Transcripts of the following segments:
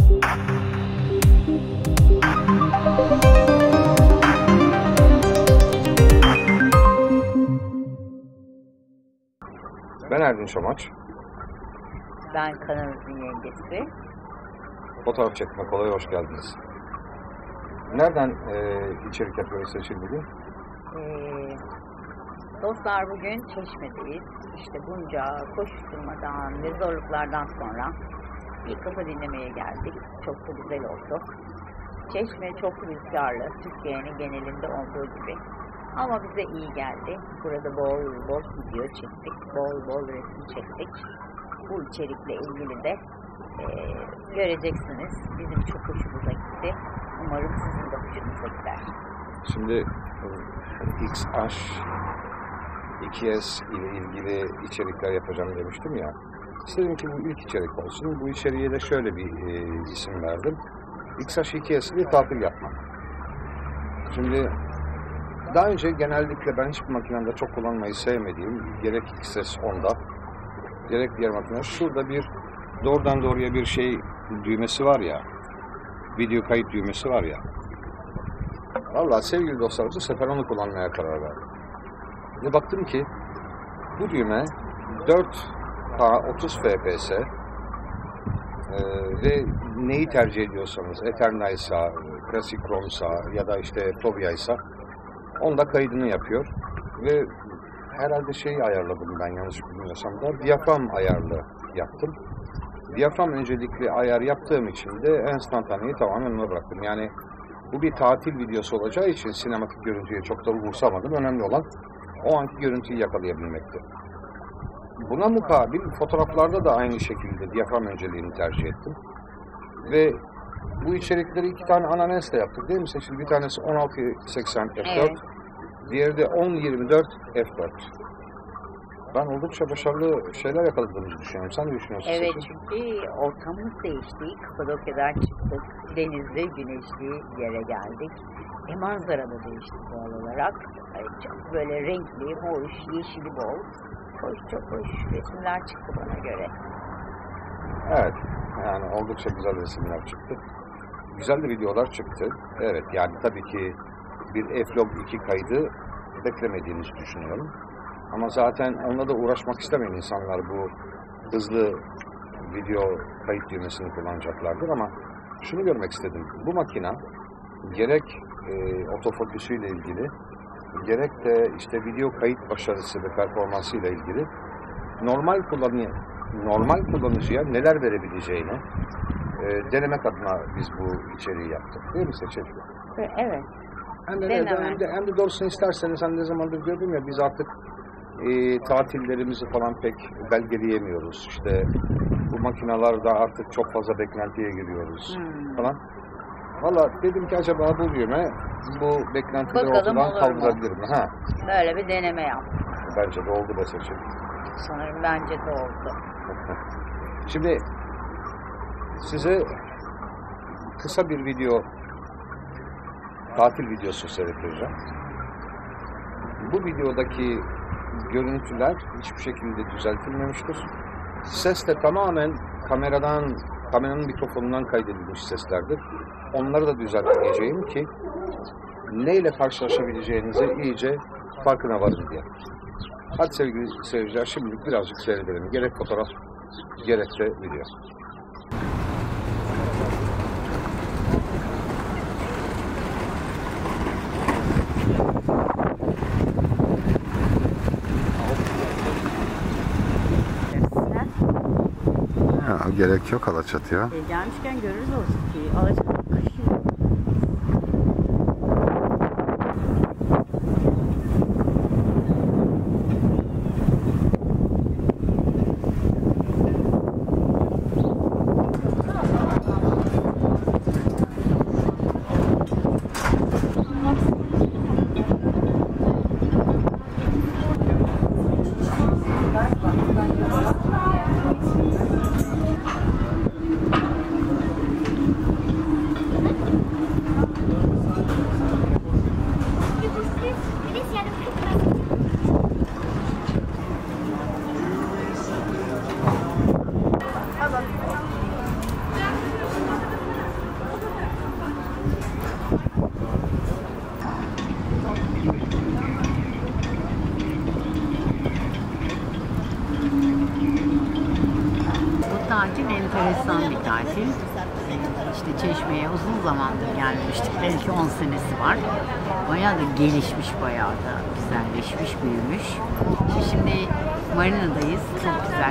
Ben Erdinç Amaç. Ben kanalımızın yengesi. Fotoğraf çekme kolay, hoş geldiniz. Nereden içerik yapıyoruz Seçil bugün? Dostlar, bugün Çeşme'deyiz. İşte bunca koşturmadan ve zorluklardan sonra bir kafa dinlemeye geldik. Çok da güzel oldu. Çeşme çok rüzgarlı, Türkiye'nin genelinde olduğu gibi. Ama bize iyi geldi. Burada bol bol video çektik, bol bol resim çektik. Bu içerikle ilgili de göreceksiniz. Bizim çok hoşumuza gitti. Umarım sizin de hoşunuza gider. Şimdi XH 2S ile ilgili içerikler yapacağım demiştim ya. İstedim ki bu ilk içerik olsun. Bu içeriğe de şöyle bir isim verdim. XH 2S ile tatil yapmak. Şimdi daha önce genellikle ben hiçbir makinemde çok kullanmayı sevmediğim, gerek XS 10'da gerek diğer makinede, şurada bir doğrudan doğruya bir şey düğmesi var ya, video kayıt düğmesi var ya. Vallahi sevgili dostlar, bu sefer onu kullanmaya karar verdim. Ve baktım ki bu düğme 4K 30 FPS ve neyi tercih ediyorsanız, Eternal'sa, Classic Chrome'sa ya da işte Fovia'ysa onda kaydını yapıyor ve herhalde şeyi ayarladım ben, yanlış bilmiyorsam da diyafram ayarlı yaptım. Diyafram öncelikli ayar yaptığım için de enstantaneyi tamamen ona bıraktım. Yani bu bir tatil videosu olacağı için sinematik görüntüye çok da umursamadım. Önemli olan o anki görüntüyü yakalayabilmekti. Buna mukabil fotoğraflarda da aynı şekilde diyafram önceliğini tercih ettim. Ve bu içerikleri iki tane ana lensle yaptık değil mi Seçil? Bir tanesi 16-80 f4, evet. Diğeri de 10-24 f4. Ben oldukça başarılı şeyler yakaladığımızı düşünüyorum. Sen ne düşünüyorsun? Evet, Seçil? çünkü ortamımız değişti. Kapadokya'dan çıktık. Denizli, güneşli yere geldik. Manzara da değişti doğal olarak. Çok böyle renkli, hoş, yeşili bol. Hoş, çok hoş resimler çıktı bana göre. Evet, yani oldukça güzel resimler çıktı. Güzel de videolar çıktı. Evet, yani tabii ki bir F-Log 2 kaydı beklemediğinizi düşünüyorum. Ama zaten onunla da uğraşmak istemeyen insanlar bu hızlı video kayıt düğmesini kullanacaklardır. Ama şunu görmek istedim. Bu makina gerek otofokusuyla ilgili, gerek de işte video kayıt başarısı ve performansı ile ilgili normal kullanıcıya neler verebileceğini denemek adına biz bu içeriği yaptık. Değil mi Seçil? Evet. Hem de doğrusunu isterseniz, hani ne zamandır gördüm ya, biz artık tatillerimizi falan pek belgeleyemiyoruz. İşte bu makinalarda artık çok fazla beklentiye giriyoruz falan. Valla dedim ki acaba bu düğme bu beklentileri ortadan kaldırabilir mi? Ha. Böyle bir deneme yaptık. Bence de oldu be Seçil. Sanırım bence de oldu. Şimdi size kısa bir video, tatil videosu seyrettireceğim. Bu videodaki görüntüler hiçbir şekilde düzeltilmemiştir. Ses de tamamen kameranın mikrofonundan kaydedilmiş seslerdir. Onları da düzeltmeyeceğim ki neyle karşılaşabileceğinizi iyice farkına varın diye. Hadi sevgili seyirciler, şimdilik birazcık seyredelim. Gerek fotoğraf, gerek de video. Gerek yok Alaçatı'ya. Gelmişken görürüz olsun ki Alaçatı kışın. enteresan bir tatil. İşte Çeşme'ye uzun zamandır gelmiştik. Belki 10 senesi var. Bayağı da gelişmiş, bayağı da güzelleşmiş, büyümüş. Şimdi marinadayız. Çok güzel.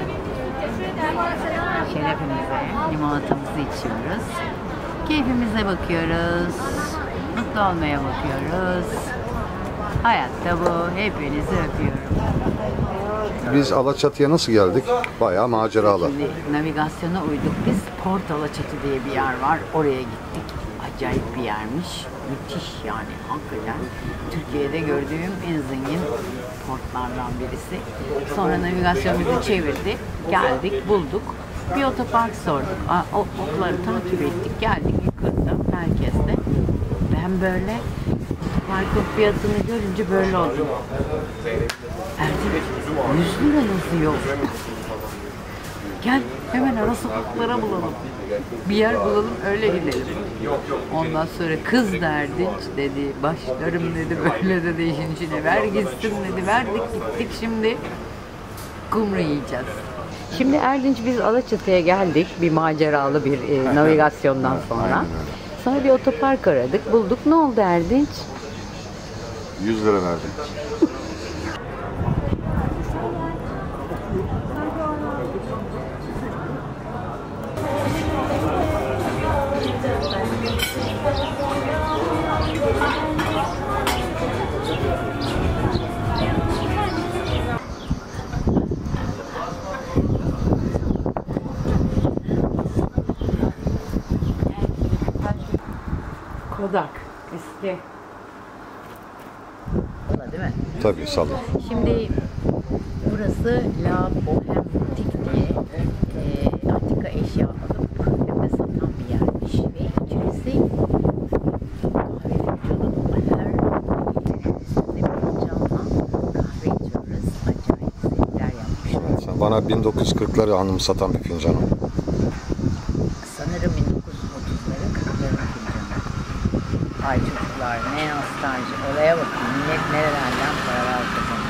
Şerefimize limonatamızı içiyoruz. Keyfimize bakıyoruz. Mutlu olmaya bakıyoruz. Hayatta bu. Hepinizi öpüyorum. Biz Alaçatı'ya nasıl geldik? Bayağı maceralı. Şimdi navigasyona uyduk biz. Port Alaçatı diye bir yer var. Oraya gittik. Acayip bir yermiş. Müthiş yani. Hakikaten Türkiye'de gördüğüm en zengin portlardan birisi. Sonra navigasyon bizi çevirdi. Geldik, bulduk. Bir otopark sorduk. Okları takip ettik. Geldik yukarıda, merkezde. Ben böyle otoparkın fiyatını görünce böyle oldum. Erdi, 100 lira yazıyor. Gel hemen ara sokaklara bulalım. Bir yer bulalım, öyle gidelim. Ondan sonra kız derdi dedi, başlarım dedi, böyle dedi işin içine, ver gitsin dedi, verdik gittik, şimdi kumru yiyeceğiz. Şimdi Erdinç, biz Alaçatı'ya geldik bir maceralı bir navigasyondan sonra. Sonra bir otopark aradık, bulduk. Ne oldu Erdinç? 100 lira verdim. Kodak, eski. Değil mi? Tabii, salla. Şimdi burası La Bohème Boutique diye antika eşya alıp hem de satan bir yermiş ve içerisi kahve fincanı, her camla kahve içiyoruz. Acayip zevkler yapmışlar. Sen bana 1940'ları anımsatan bir fincan o. Sanırım 1930'ların 40'ların fincanı. Ay çocuklar, ne nostalji. Olaya bakın, millet nerelerden paralar kazanıyor.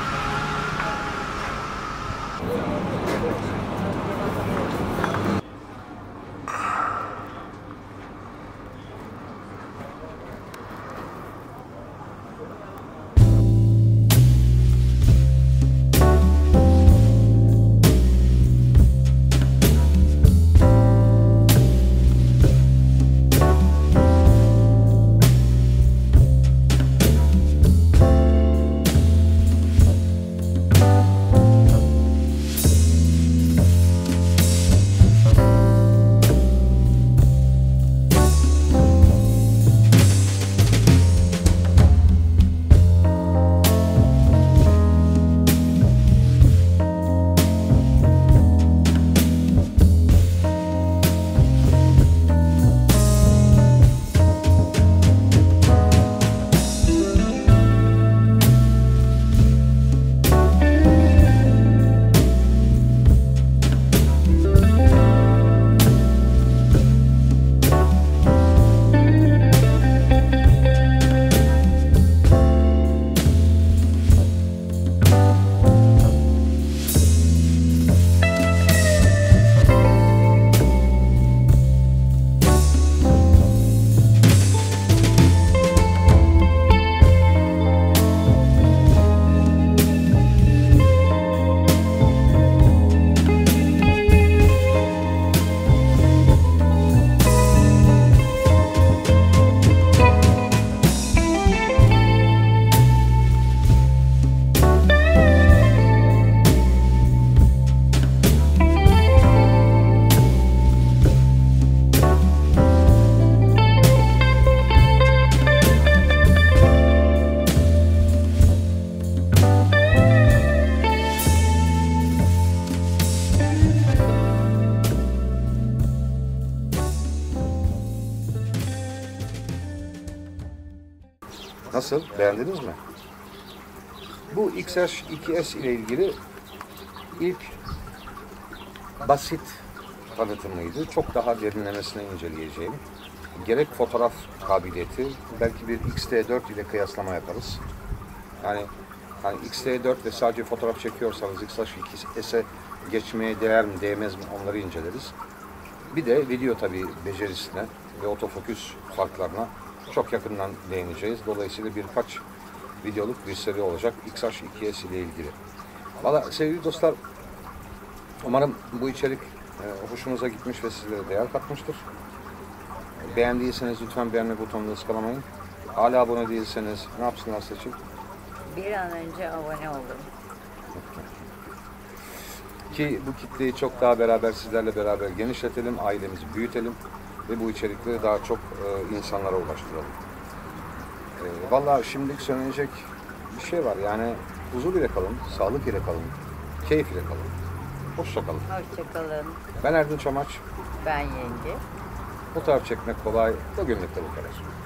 Nasıl? Beğendiniz mi? Bu XR 2S ile ilgili ilk basit tanıtımıydı. Çok daha derinlemesine inceleyeceğim. Gerek fotoğraf kabiliyeti, belki bir X-T4 ile kıyaslama yaparız. Yani X-T4 ile sadece fotoğraf çekiyorsanız X-2S'e geçmeye değer mi, değmez mi, onları inceleriz. Bir de video tabii becerisine ve otofokus farklarına çok yakından değineceğiz. Dolayısıyla birkaç videoluk bir seri olacak XH2S ile ilgili. Valla sevgili dostlar, umarım bu içerik hoşunuza gitmiş ve sizlere değer katmıştır. Beğendiyseniz lütfen beğenme butonunu ıskalamayın. Hala abone değilseniz ne yapsınlar seçin? Bir an önce abone olun. Ki bu kitleyi çok daha beraber sizlerle beraber genişletelim, ailemizi büyütelim ve bu içerikleri daha çok insanlara ulaştıralım. Vallahi şimdilik söylenecek bir şey var. Yani huzur ile kalın, sağlık ile kalın, keyif ile kalın. Hoşça kalın. Hoşçakalın. Ben Erdinç Amaç. Ben Yenge. Fotoğraf çekmek kolay, bugünlük de bu kadar.